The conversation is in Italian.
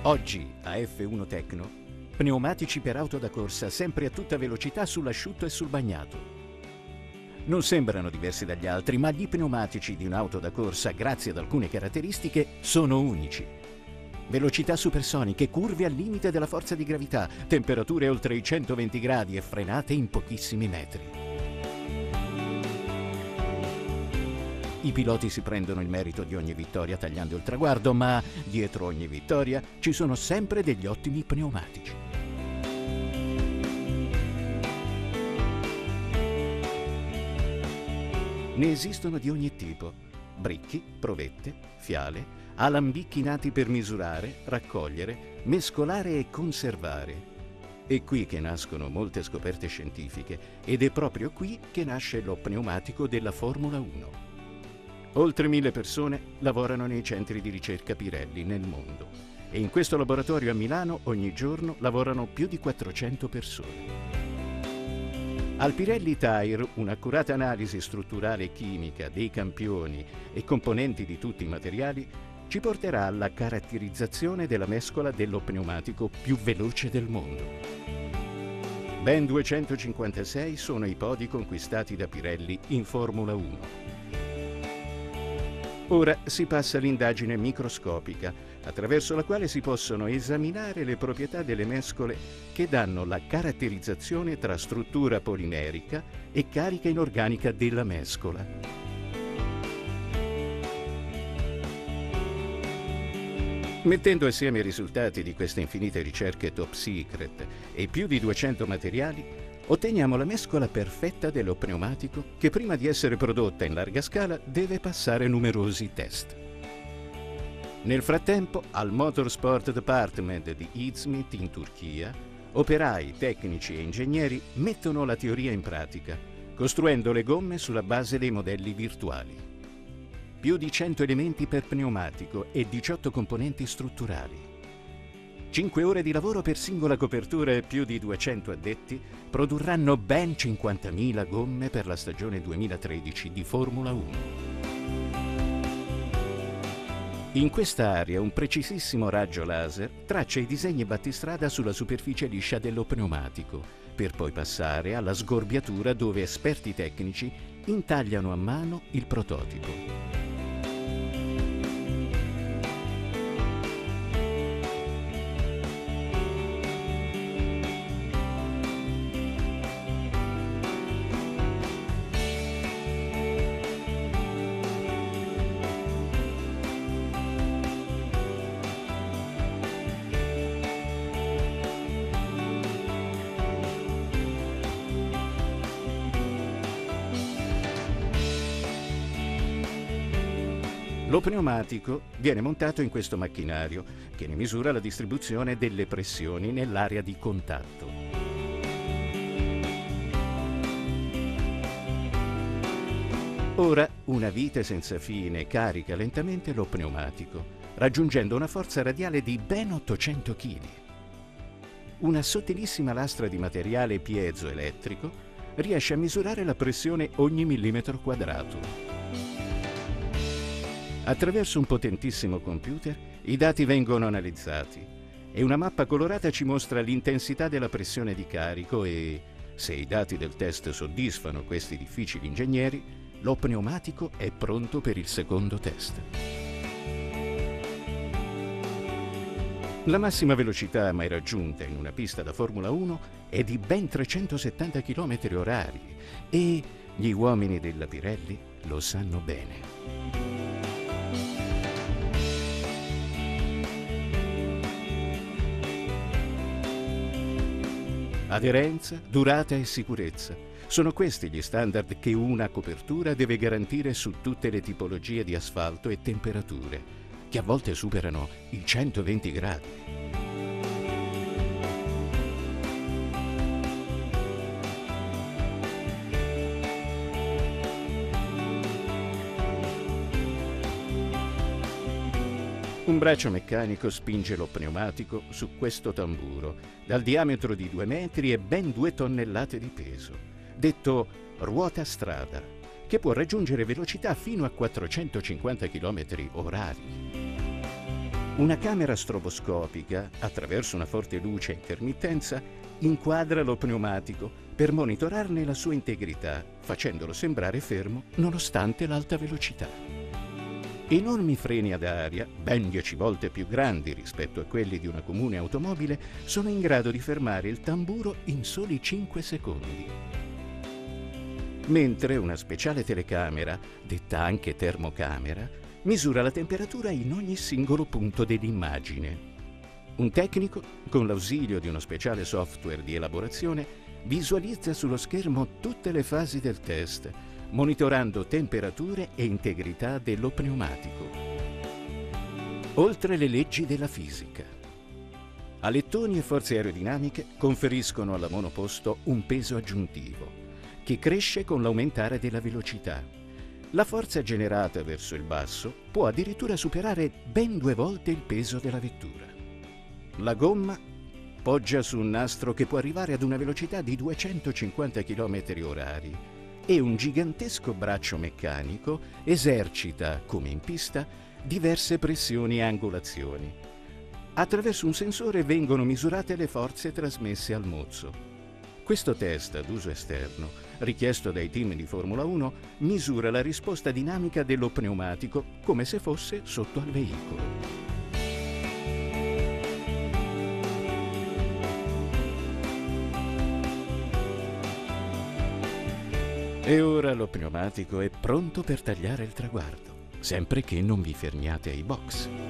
Oggi a F1 Tecno, pneumatici per auto da corsa sempre a tutta velocità sull'asciutto e sul bagnato. Non sembrano diversi dagli altri, ma gli pneumatici di un'auto da corsa, grazie ad alcune caratteristiche, sono unici. Velocità supersoniche, curve al limite della forza di gravità, temperature oltre i 120 gradi e frenate in pochissimi metri. I piloti si prendono il merito di ogni vittoria tagliando il traguardo, ma dietro ogni vittoria ci sono sempre degli ottimi pneumatici. Ne esistono di ogni tipo: bricchi, provette, fiale, alambicchi nati per misurare, raccogliere, mescolare e conservare. È qui che nascono molte scoperte scientifiche ed è proprio qui che nasce lo pneumatico della Formula 1. Oltre 1000 persone lavorano nei centri di ricerca Pirelli nel mondo e in questo laboratorio a Milano ogni giorno lavorano più di 400 persone. Al Pirelli Tire un'accurata analisi strutturale e chimica dei campioni e componenti di tutti i materiali ci porterà alla caratterizzazione della mescola dello pneumatico più veloce del mondo. Ben 256 sono i podi conquistati da Pirelli in Formula 1. Ora si passa all'indagine microscopica, attraverso la quale si possono esaminare le proprietà delle mescole che danno la caratterizzazione tra struttura polimerica e carica inorganica della mescola. Mettendo assieme i risultati di queste infinite ricerche top secret e più di 200 materiali, otteniamo la mescola perfetta dello pneumatico che prima di essere prodotta in larga scala deve passare numerosi test. Nel frattempo, al Motorsport Department di Izmit in Turchia, operai, tecnici e ingegneri mettono la teoria in pratica, costruendo le gomme sulla base dei modelli virtuali. Più di 100 elementi per pneumatico e 18 componenti strutturali. 5 ore di lavoro per singola copertura e più di 200 addetti produrranno ben 50.000 gomme per la stagione 2013 di Formula 1. In questa area un precisissimo raggio laser traccia i disegni battistrada sulla superficie liscia dello pneumatico, per poi passare alla sgorbiatura dove esperti tecnici intagliano a mano il prototipo. Lo pneumatico viene montato in questo macchinario che ne misura la distribuzione delle pressioni nell'area di contatto. Ora una vite senza fine carica lentamente lo pneumatico, raggiungendo una forza radiale di ben 800 kg. Una sottilissima lastra di materiale piezoelettrico riesce a misurare la pressione ogni millimetro quadrato. Attraverso un potentissimo computer i dati vengono analizzati e una mappa colorata ci mostra l'intensità della pressione di carico e, se i dati del test soddisfano questi difficili ingegneri, lo pneumatico è pronto per il secondo test. La massima velocità mai raggiunta in una pista da Formula 1 è di ben 370 km/h e gli uomini della Pirelli lo sanno bene. Aderenza, durata e sicurezza. Sono questi gli standard che una copertura deve garantire su tutte le tipologie di asfalto e temperature, che a volte superano i 120 gradi. Un braccio meccanico spinge lo pneumatico su questo tamburo, dal diametro di 2 metri e ben 2 tonnellate di peso, detto ruota strada, che può raggiungere velocità fino a 450 km orari. Una camera stroboscopica, attraverso una forte luce a intermittenza, inquadra lo pneumatico per monitorarne la sua integrità, facendolo sembrare fermo nonostante l'alta velocità. Enormi freni ad aria, ben 10 volte più grandi rispetto a quelli di una comune automobile, sono in grado di fermare il tamburo in soli 5 secondi. Mentre una speciale telecamera, detta anche termocamera, misura la temperatura in ogni singolo punto dell'immagine. Un tecnico, con l'ausilio di uno speciale software di elaborazione, visualizza sullo schermo tutte le fasi del test, monitorando temperature e integrità dello pneumatico. Oltre le leggi della fisica. Alettoni e forze aerodinamiche conferiscono alla monoposto un peso aggiuntivo, che cresce con l'aumentare della velocità. La forza generata verso il basso può addirittura superare ben 2 volte il peso della vettura. La gomma poggia su un nastro che può arrivare ad una velocità di 250 km/h e un gigantesco braccio meccanico esercita, come in pista, diverse pressioni e angolazioni. Attraverso un sensore vengono misurate le forze trasmesse al mozzo. Questo test ad uso esterno, richiesto dai team di Formula 1, misura la risposta dinamica dello pneumatico come se fosse sotto al veicolo. E ora lo pneumatico è pronto per tagliare il traguardo, sempre che non vi fermiate ai box.